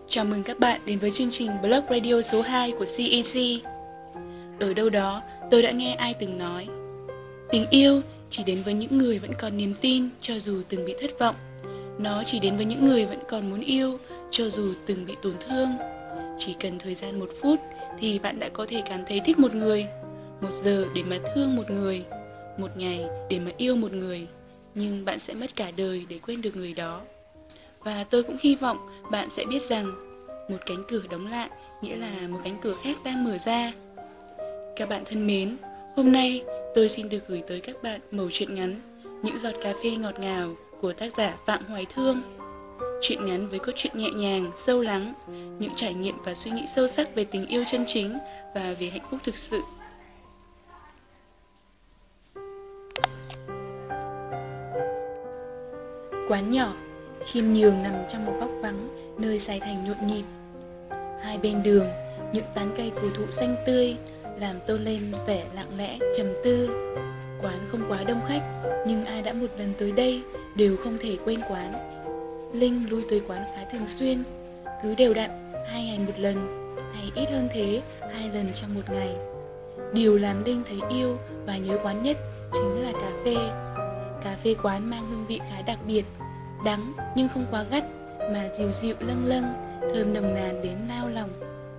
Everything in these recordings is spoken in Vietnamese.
Chào mừng các bạn đến với chương trình Blog Radio số 2 của CEC. Ở đâu đó, tôi đã nghe ai từng nói, tình yêu chỉ đến với những người vẫn còn niềm tin cho dù từng bị thất vọng. Nó chỉ đến với những người vẫn còn muốn yêu cho dù từng bị tổn thương. Chỉ cần thời gian 1 phút thì bạn đã có thể cảm thấy thích một người, 1 giờ để mà thương một người, 1 ngày để mà yêu một người. Nhưng bạn sẽ mất cả đời để quên được người đó. Và tôi cũng hy vọng bạn sẽ biết rằng một cánh cửa đóng lại nghĩa là một cánh cửa khác đang mở ra. Các bạn thân mến, hôm nay tôi xin được gửi tới các bạn mẩu chuyện ngắn Những giọt cà phê ngọt ngào của tác giả Phạm Hoài Thương. Chuyện ngắn với cốt truyện nhẹ nhàng, sâu lắng, những trải nghiệm và suy nghĩ sâu sắc về tình yêu chân chính và về hạnh phúc thực sự. Quán nhỏ, khiêm nhường nằm trong một góc vắng, nơi Sài Thành nhộn nhịp. Hai bên đường, những tán cây cổ thụ xanh tươi làm tôn lên vẻ lặng lẽ, trầm tư. Quán không quá đông khách, nhưng ai đã một lần tới đây đều không thể quên quán. Linh lui tới quán khá thường xuyên, cứ đều đặn 2 ngày một lần, hay ít hơn thế, 2 lần trong một ngày. Điều làm Linh thấy yêu và nhớ quán nhất chính là cà phê. Cà phê quán mang hương vị khá đặc biệt, đắng nhưng không quá gắt, mà dịu dịu lâng lâng, thơm nồng nàn đến nao lòng.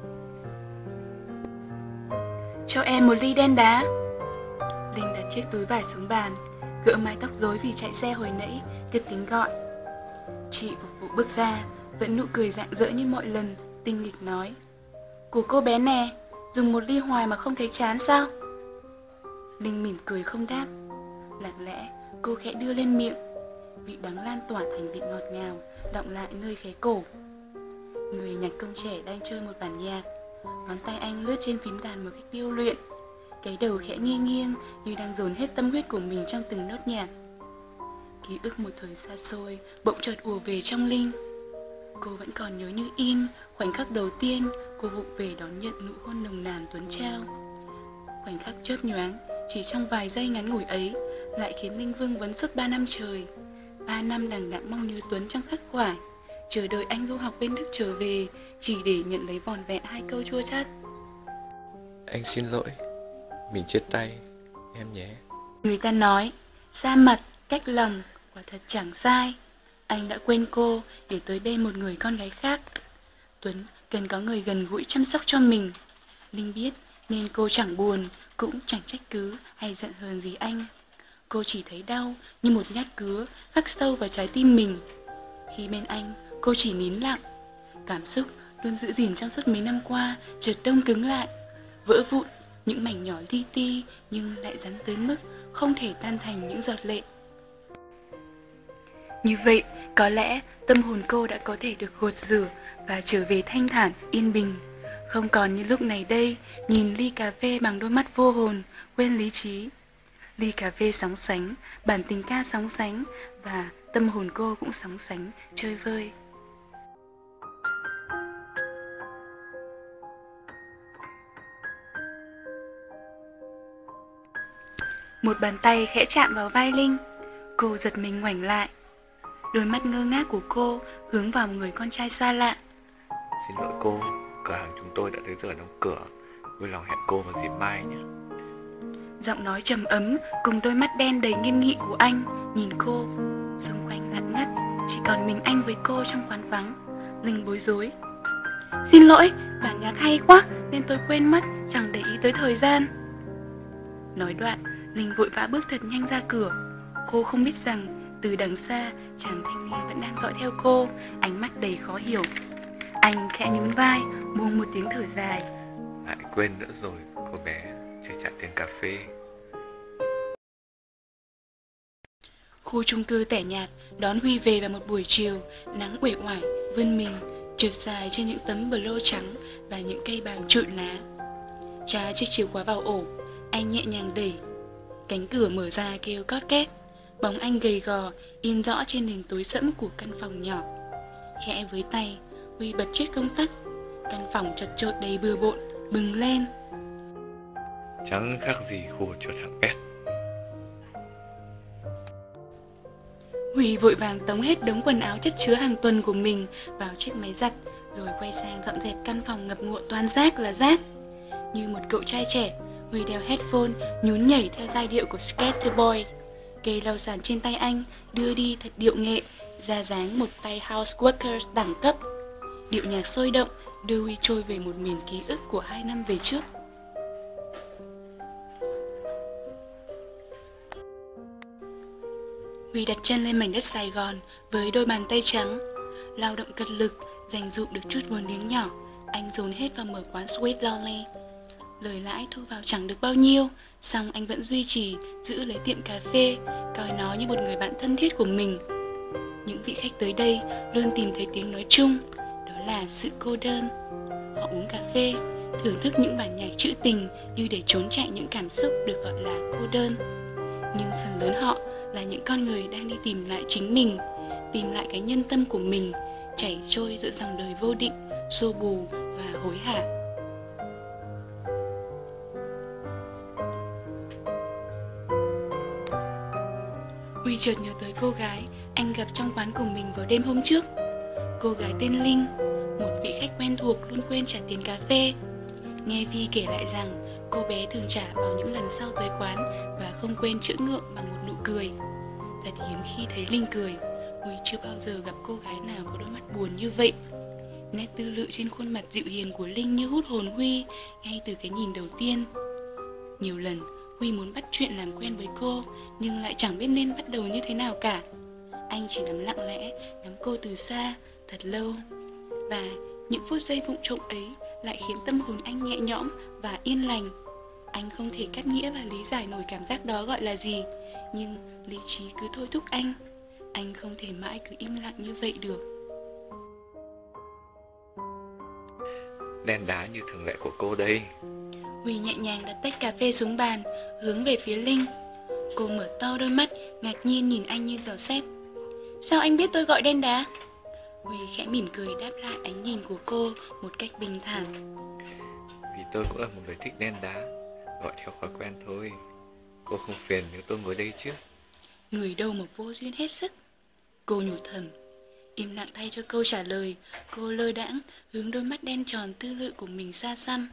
Cho em một ly đen đá. Linh đặt chiếc túi vải xuống bàn, gỡ mái tóc rối vì chạy xe hồi nãy, cất tiếng gọi. Chị phục vụ bước ra, vẫn nụ cười rạng rỡ như mọi lần, tinh nghịch nói: "Của cô bé nè, dùng một ly hoài mà không thấy chán sao?" Linh mỉm cười không đáp. Lặng lẽ cô khẽ đưa lên miệng, vị đắng lan tỏa thành vị ngọt ngào, đọng lại nơi khé cổ. Người nhạc công trẻ đang chơi một bản nhạc, ngón tay anh lướt trên phím đàn một cách điêu luyện, cái đầu khẽ nghiêng nghiêng như đang dồn hết tâm huyết của mình trong từng nốt nhạc. Ký ức một thời xa xôi bỗng chợt ùa về trong Linh. Cô vẫn còn nhớ như in khoảnh khắc đầu tiên cô vụng về đón nhận nụ hôn nồng nàn Tuấn trao. Khoảnh khắc chớp nhoáng chỉ trong vài giây ngắn ngủi ấy lại khiến Linh vương vấn suốt 3 năm trời. 3 năm đằng đẵng mong nhớ Tuấn trong khắc khoải, chờ đợi anh du học bên Đức trở về chỉ để nhận lấy vỏn vẹn 2 câu chua chát: "Anh xin lỗi, mình chia tay em nhé." Người ta nói xa mặt cách lòng, quả thật chẳng sai. Anh đã quên cô để tới bên một người con gái khác. Tuấn cần có người gần gũi chăm sóc cho mình. Linh biết nên cô chẳng buồn, cũng chẳng trách cứ hay giận hờn gì anh. Cô chỉ thấy đau như một nhát cứa khắc sâu vào trái tim mình. Khi bên anh, cô chỉ nín lặng. Cảm xúc luôn giữ gìn trong suốt mấy năm qua chợt đông cứng lại, vỡ vụn những mảnh nhỏ li ti nhưng lại rắn tới mức không thể tan thành những giọt lệ. Như vậy, có lẽ tâm hồn cô đã có thể được gột rửa và trở về thanh thản, yên bình. Không còn như lúc này đây, nhìn ly cà phê bằng đôi mắt vô hồn, quên lý trí. Ly cà phê sóng sánh, bản tình ca sóng sánh, và tâm hồn cô cũng sóng sánh, chơi vơi. Một bàn tay khẽ chạm vào vai Linh. Cô giật mình ngoảnh lại. Đôi mắt ngơ ngác của cô hướng vào người con trai xa lạ. "Xin lỗi cô, cửa hàng chúng tôi đã tới giờ đóng cửa. Vui lòng hẹn cô vào dịp mai nhé." Giọng nói trầm ấm cùng đôi mắt đen đầy nghiêm nghị của anh nhìn cô. Xung quanh lặng ngắt, chỉ còn mình anh với cô trong quán vắng. Linh bối rối: "Xin lỗi, bản nhạc hay quá nên tôi quên mất, chẳng để ý tới thời gian." Nói đoạn, Linh vội vã bước thật nhanh ra cửa. Cô không biết rằng từ đằng xa chàng thanh niên vẫn đang dõi theo cô, ánh mắt đầy khó hiểu. Anh khẽ nhún vai, buông một tiếng thở dài: "Lại quên nữa rồi, cô bé chưa trả tiền cà phê." Khu chung cư tẻ nhạt đón Huy về vào một buổi chiều, nắng uể oải vươn mình trượt dài trên những tấm bờ-lô trắng và những cây bàng trụi lá. Tra chiếc chìa khóa vào ổ, anh nhẹ nhàng đẩy. Cánh cửa mở ra kêu cót két. Bóng anh gầy gò in rõ trên nền tối sẫm của căn phòng nhỏ. Khẽ với tay, Huy bật chiếc công tắc. Căn phòng chật chội đầy bừa bộn bừng lên. Chẳng khác gì khu cho thằng pet. Huy vội vàng tống hết đống quần áo chất chứa hàng tuần của mình vào chiếc máy giặt, rồi quay sang dọn dẹp căn phòng ngập ngụa toàn rác là rác. Như một cậu trai trẻ, Huy đeo headphone nhún nhảy theo giai điệu của Skater Boy. Cây lau sàn trên tay anh đưa đi thật điệu nghệ, ra dáng một tay houseworkers đẳng cấp. Điệu nhạc sôi động đưa Huy trôi về một miền ký ức của 2 năm về trước. Huy đặt chân lên mảnh đất Sài Gòn với đôi bàn tay trắng. Lao động cật lực, dành dụm được chút vốn liếng nhỏ, anh dồn hết vào mở quán Sweet Lolly. Lời lãi thu vào chẳng được bao nhiêu, song anh vẫn duy trì giữ lấy tiệm cà phê, coi nó như một người bạn thân thiết của mình. Những vị khách tới đây luôn tìm thấy tiếng nói chung, đó là sự cô đơn. Họ uống cà phê, thưởng thức những bản nhạc trữ tình như để trốn chạy những cảm xúc được gọi là cô đơn. Nhưng phần lớn họ là những con người đang đi tìm lại chính mình, tìm lại cái nhân tâm của mình, chảy trôi giữa dòng đời vô định, xô bù và hối hả. Huy chợt nhớ tới cô gái anh gặp trong quán của mình vào đêm hôm trước. Cô gái tên Linh, một vị khách quen thuộc luôn quên trả tiền cà phê. Nghe Vi kể lại rằng cô bé thường trả vào những lần sau tới quán và không quên chữa ngượng bằng một nụ cười. Thật hiếm khi thấy Linh cười, Huy chưa bao giờ gặp cô gái nào có đôi mắt buồn như vậy. Nét tư lự trên khuôn mặt dịu hiền của Linh như hút hồn Huy ngay từ cái nhìn đầu tiên. Nhiều lần Huy muốn bắt chuyện làm quen với cô, nhưng lại chẳng biết nên bắt đầu như thế nào cả. Anh chỉ nắm lặng lẽ, ngắm cô từ xa, thật lâu. Và những phút giây vụng trộm ấy lại khiến tâm hồn anh nhẹ nhõm và yên lành. Anh không thể cắt nghĩa và lý giải nổi cảm giác đó gọi là gì, nhưng lý trí cứ thôi thúc anh. Anh không thể mãi cứ im lặng như vậy được. Đen đá như thường lệ của cô đây. Huy nhẹ nhàng đặt tách cà phê xuống bàn, hướng về phía Linh. Cô mở to đôi mắt, ngạc nhiên nhìn anh như dò xét. Sao anh biết tôi gọi đen đá? Huy khẽ mỉm cười đáp lại ánh nhìn của cô một cách bình thản. Vì tôi cũng là một người thích đen đá, gọi theo thói quen thôi. Cô không phiền nếu tôi ngồi đây chứ? Người đâu mà vô duyên hết sức. Cô nhủ thầm. Im lặng thay cho câu trả lời, cô lơ đãng hướng đôi mắt đen tròn tư lự của mình xa xăm.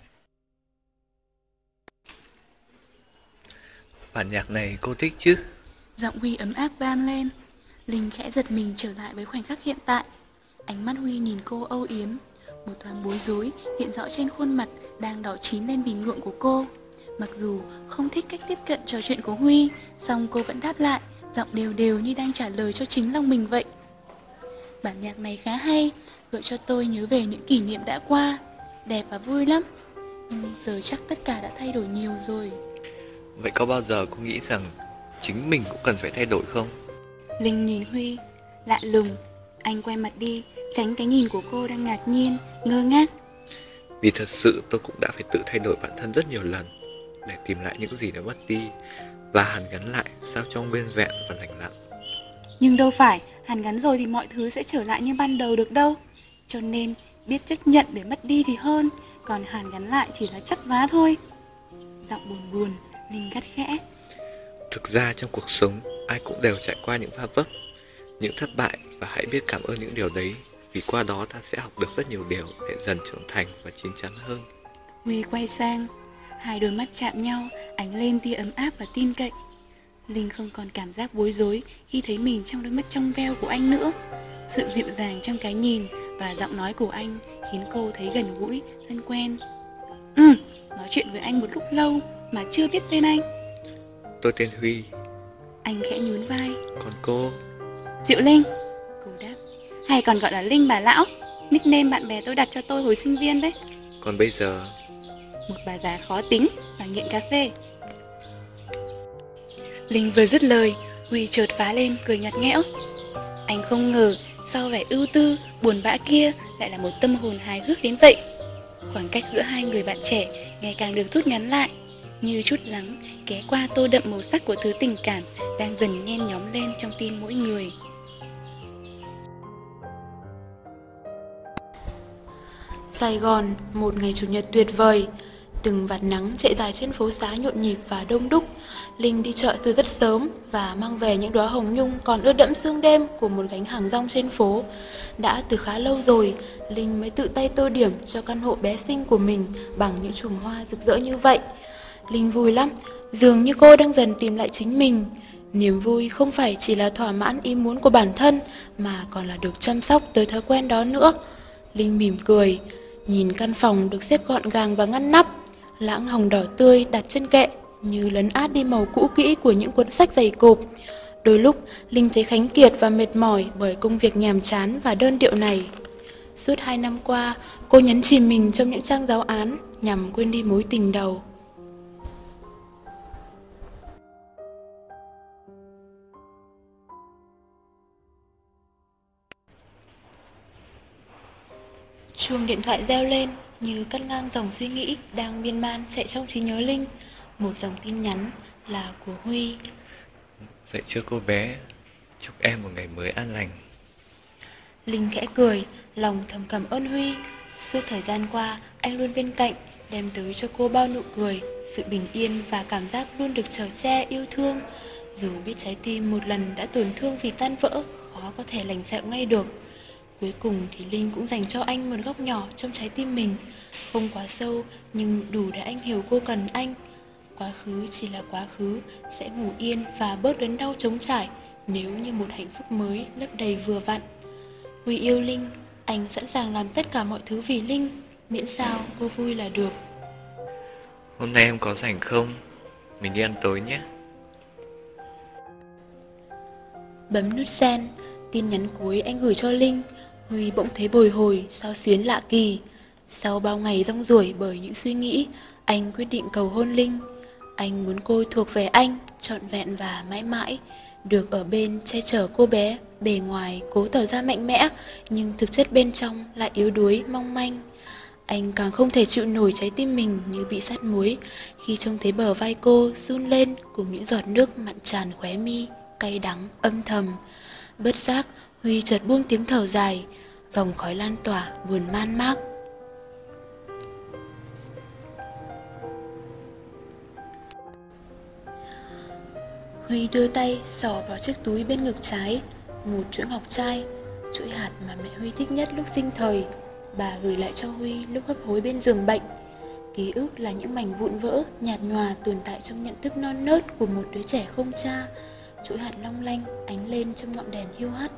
Bản nhạc này cô thích chứ? Giọng Huy ấm áp vang lên. Linh khẽ giật mình trở lại với khoảnh khắc hiện tại. Ánh mắt Huy nhìn cô âu yếm. Một thoáng bối rối hiện rõ trên khuôn mặt đang đỏ chín lên vì ngượng của cô. Mặc dù không thích cách tiếp cận trò chuyện của Huy, song cô vẫn đáp lại, giọng đều đều như đang trả lời cho chính lòng mình vậy. Bản nhạc này khá hay, gợi cho tôi nhớ về những kỷ niệm đã qua. Đẹp và vui lắm. Nhưng giờ chắc tất cả đã thay đổi nhiều rồi. Vậy có bao giờ cô nghĩ rằng chính mình cũng cần phải thay đổi không? Linh nhìn Huy, lạ lùng. Anh quay mặt đi, tránh cái nhìn của cô đang ngạc nhiên, ngơ ngác. Vì thật sự tôi cũng đã phải tự thay đổi bản thân rất nhiều lần để tìm lại những gì đã mất đi và hàn gắn lại sao cho nguyên vẹn và lành lặn. Nhưng đâu phải hàn gắn rồi thì mọi thứ sẽ trở lại như ban đầu được đâu. Cho nên biết chấp nhận để mất đi thì hơn, còn hàn gắn lại chỉ là chấp vá thôi. Giọng buồn buồn, Linh gắt khẽ. Thực ra trong cuộc sống ai cũng đều trải qua những va vấp, những thất bại, và hãy biết cảm ơn những điều đấy, vì qua đó ta sẽ học được rất nhiều điều để dần trưởng thành và chín chắn hơn. Huy quay sang, hai đôi mắt chạm nhau, ánh lên tia ấm áp và tin cậy. Linh không còn cảm giác bối rối khi thấy mình trong đôi mắt trong veo của anh nữa. Sự dịu dàng trong cái nhìn và giọng nói của anh khiến cô thấy gần gũi, thân quen. Nói chuyện với anh một lúc lâu mà chưa biết tên anh. Tôi tên Huy. Anh khẽ nhún vai. Còn cô? Diệu Linh. Cô đáp. Hay còn gọi là Linh bà lão, nickname bạn bè tôi đặt cho tôi hồi sinh viên đấy. Còn bây giờ? Một bà già khó tính và nghiện cà phê. Linh vừa dứt lời, Huy chợt phá lên cười nhạt nhẽo. Anh không ngờ sau vẻ ưu tư, buồn bã kia lại là một tâm hồn hài hước đến vậy. Khoảng cách giữa hai người bạn trẻ ngày càng được rút ngắn lại, như chút nắng ghé qua tô đậm màu sắc của thứ tình cảm đang dần nhen nhóm lên trong tim mỗi người. Sài Gòn, một ngày chủ nhật tuyệt vời. Từng vạt nắng chạy dài trên phố xá nhộn nhịp và đông đúc. Linh đi chợ từ rất sớm và mang về những đóa hồng nhung còn ướt đẫm sương đêm của một gánh hàng rong trên phố. Đã từ khá lâu rồi, Linh mới tự tay tô điểm cho căn hộ bé xinh của mình bằng những chùm hoa rực rỡ như vậy. Linh vui lắm, dường như cô đang dần tìm lại chính mình. Niềm vui không phải chỉ là thỏa mãn ý muốn của bản thân, mà còn là được chăm sóc tới thói quen đó nữa. Linh mỉm cười, nhìn căn phòng được xếp gọn gàng và ngăn nắp. Lãng hồng đỏ tươi đặt trên kệ như lấn át đi màu cũ kỹ của những cuốn sách dày cộp. Đôi lúc, Linh thấy khánh kiệt và mệt mỏi bởi công việc nhàm chán và đơn điệu này. Suốt 2 năm qua, cô nhấn chìm mình trong những trang giáo án nhằm quên đi mối tình đầu. Chuông điện thoại reo lên như cắt ngang dòng suy nghĩ đang miên man chạy trong trí nhớ Linh. Một dòng tin nhắn là của Huy. Dậy chưa cô bé? Chúc em một ngày mới an lành. Linh khẽ cười, lòng thầm cảm ơn Huy. Suốt thời gian qua, anh luôn bên cạnh, đem tới cho cô bao nụ cười, sự bình yên và cảm giác luôn được chở che yêu thương. Dù biết trái tim một lần đã tổn thương vì tan vỡ, khó có thể lành dẹo ngay được. Cuối cùng thì Linh cũng dành cho anh một góc nhỏ trong trái tim mình. Không quá sâu, nhưng đủ để anh hiểu cô cần anh. Quá khứ chỉ là quá khứ, sẽ ngủ yên và bớt đớn đau trống trải nếu như một hạnh phúc mới lấp đầy vừa vặn. Huy yêu Linh, anh sẵn sàng làm tất cả mọi thứ vì Linh, miễn sao cô vui là được. Hôm nay em có rảnh không? Mình đi ăn tối nhé. Bấm nút send, tin nhắn cuối anh gửi cho Linh. Huy bỗng thấy bồi hồi, xao xuyến lạ kỳ. Sau bao ngày rong ruổi bởi những suy nghĩ, anh quyết định cầu hôn Linh. Anh muốn cô thuộc về anh, trọn vẹn và mãi mãi. Được ở bên che chở cô bé, bề ngoài cố tỏ ra mạnh mẽ, nhưng thực chất bên trong lại yếu đuối, mong manh. Anh càng không thể chịu nổi trái tim mình như bị sát muối khi trông thấy bờ vai cô run lên cùng những giọt nước mặn tràn khóe mi, cay đắng, âm thầm. Bất giác, Huy chợt buông tiếng thở dài, vòng khói lan tỏa buồn man mác. Huy đưa tay xỏ vào chiếc túi bên ngực trái, một chuỗi ngọc trai, chuỗi hạt mà mẹ Huy thích nhất lúc sinh thời. Bà gửi lại cho Huy lúc hấp hối bên giường bệnh. Ký ức là những mảnh vụn vỡ nhạt nhòa tồn tại trong nhận thức non nớt của một đứa trẻ không cha. Chuỗi hạt long lanh ánh lên trong ngọn đèn hiu hắt.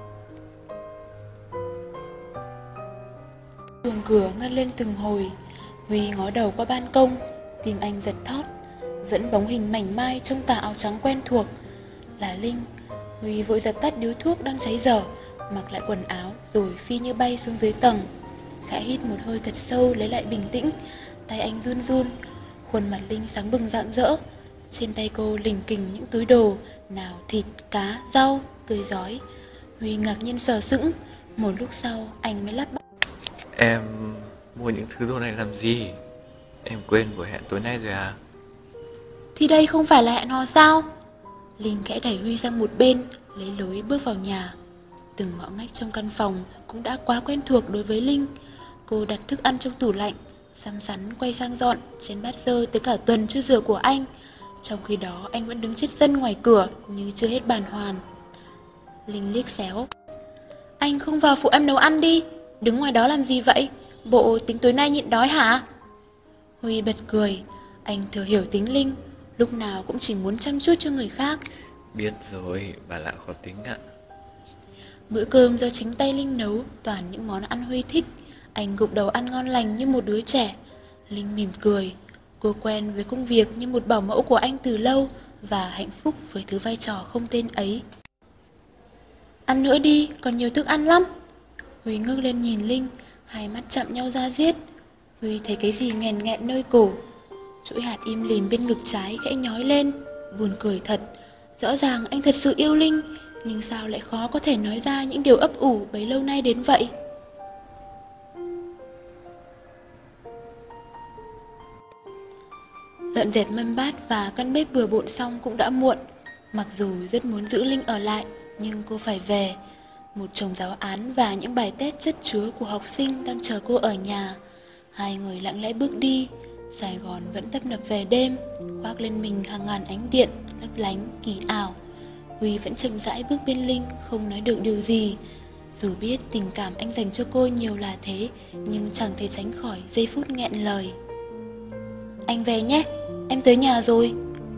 Chuông cửa ngân lên từng hồi. Huy ngó đầu qua ban công, tim anh giật thót. Vẫn bóng hình mảnh mai trong tà áo trắng quen thuộc. Là Linh. Huy vội dập tắt điếu thuốc đang cháy dở, mặc lại quần áo rồi phi như bay xuống dưới tầng. Khẽ hít một hơi thật sâu lấy lại bình tĩnh. Tay anh run run. Khuôn mặt Linh sáng bừng rạng rỡ. Trên tay cô lình kình những túi đồ, nào thịt, cá, rau, tươi rói. Huy ngạc nhiên sờ sững. Một lúc sau anh mới lắp bắp: Em mua những thứ đồ này làm gì? Em quên buổi hẹn tối nay rồi à? Thì đây không phải là hẹn hò sao? Linh khẽ đẩy Huy sang một bên, lấy lối bước vào nhà. Từng ngõ ngách trong căn phòng cũng đã quá quen thuộc đối với Linh. Cô đặt thức ăn trong tủ lạnh, sắm sắn quay sang dọn chén bát dơ tới cả tuần chưa rửa của anh. Trong khi đó anh vẫn đứng chết dân ngoài cửa như chưa hết bàn hoàn. Linh liếc xéo: Anh không vào phụ em nấu ăn đi, đứng ngoài đó làm gì vậy? Bộ tính tối nay nhịn đói hả? Huy bật cười. Anh thừa hiểu tính Linh, lúc nào cũng chỉ muốn chăm chút cho người khác. Biết rồi, bà lạ khó tính ạ. Bữa cơm do chính tay Linh nấu toàn những món ăn Huy thích. Anh gục đầu ăn ngon lành như một đứa trẻ. Linh mỉm cười. Cô quen với công việc như một bảo mẫu của anh từ lâu và hạnh phúc với thứ vai trò không tên ấy. Ăn nữa đi, còn nhiều thức ăn lắm. Huy ngước lên nhìn Linh, hai mắt chạm nhau ra diết. Huy thấy cái gì nghèn nghẹn nơi cổ. Chuỗi hạt im lìm bên ngực trái khẽ nhói lên. Buồn cười thật. Rõ ràng anh thật sự yêu Linh, nhưng sao lại khó có thể nói ra những điều ấp ủ bấy lâu nay đến vậy. Dọn dẹp mâm bát và căn bếp bừa bộn xong cũng đã muộn. Mặc dù rất muốn giữ Linh ở lại, nhưng cô phải về. Một chồng giáo án và những bài test chất chứa của học sinh đang chờ cô ở nhà. Hai người lặng lẽ bước đi. Sài Gòn vẫn tấp nập về đêm, khoác lên mình hàng ngàn ánh điện lấp lánh kỳ ảo. Huy vẫn chậm rãi bước bên Linh, không nói được điều gì. Dù biết tình cảm anh dành cho cô nhiều là thế, nhưng chẳng thể tránh khỏi giây phút nghẹn lời. Anh về nhé, em tới nhà rồi.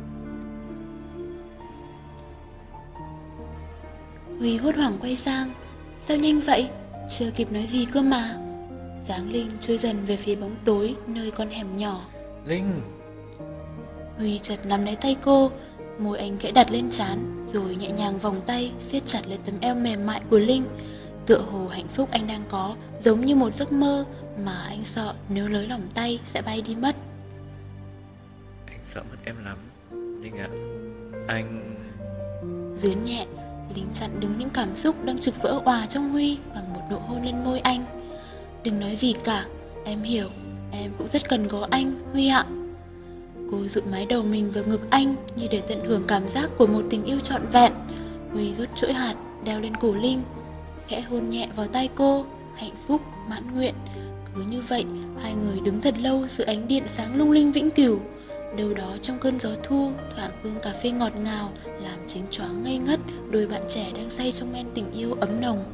Huy hốt hoảng quay sang. Sao nhanh vậy? Chưa kịp nói gì cơ mà. Dáng Linh trôi dần về phía bóng tối nơi con hẻm nhỏ. Linh! Huy chợt nắm lấy tay cô, môi anh khẽ đặt lên trán, rồi nhẹ nhàng vòng tay siết chặt lấy tấm eo mềm mại của Linh. Tựa hồ hạnh phúc anh đang có giống như một giấc mơ mà anh sợ nếu lới lỏng tay sẽ bay đi mất. Anh sợ mất em lắm, Linh ạ. Anh... Dướn nhẹ, Linh chặn đứng những cảm xúc đang trực vỡ òa trong Huy bằng một nụ hôn lên môi anh. Đừng nói gì cả, em hiểu, em cũng rất cần có anh, Huy ạ. Cô dụi mái đầu mình vào ngực anh như để tận hưởng cảm giác của một tình yêu trọn vẹn. Huy rút chuỗi hạt đeo lên cổ Linh, khẽ hôn nhẹ vào tay cô, hạnh phúc, mãn nguyện. Cứ như vậy, hai người đứng thật lâu dưới ánh điện sáng lung linh vĩnh cửu. Đâu đó trong cơn gió thu, thoảng hương cà phê ngọt ngào làm chính choáng ngây ngất đôi bạn trẻ đang say trong men tình yêu ấm nồng.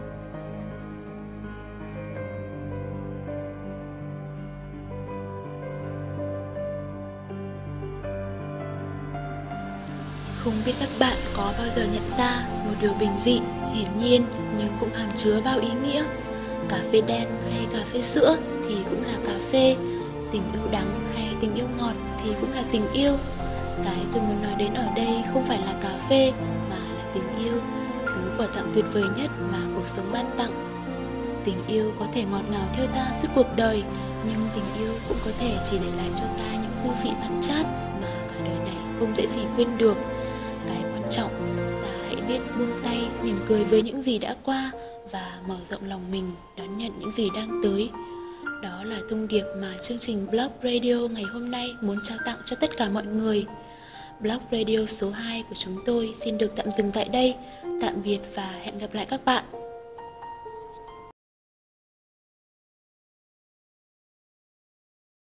Không biết các bạn có bao giờ nhận ra một điều bình dị, hiển nhiên nhưng cũng hàm chứa bao ý nghĩa. Cà phê đen hay cà phê sữa thì cũng là cà phê, tình yêu đắng hay tình yêu ngọt thì cũng là tình yêu. Cái tôi muốn nói đến ở đây không phải là cà phê mà là tình yêu, thứ quà tặng tuyệt vời nhất mà cuộc sống ban tặng. Tình yêu có thể ngọt ngào theo ta suốt cuộc đời, nhưng tình yêu cũng có thể chỉ để lại cho ta những tư vị mặn chát mà cả đời này không dễ gì quên được. Cái quan trọng, ta hãy biết buông tay, mỉm cười với những gì đã qua và mở rộng lòng mình đón nhận những gì đang tới. Đó là thông điệp mà chương trình Blog Radio ngày hôm nay muốn trao tặng cho tất cả mọi người. Blog Radio số 2 của chúng tôi xin được tạm dừng tại đây. Tạm biệt và hẹn gặp lại các bạn.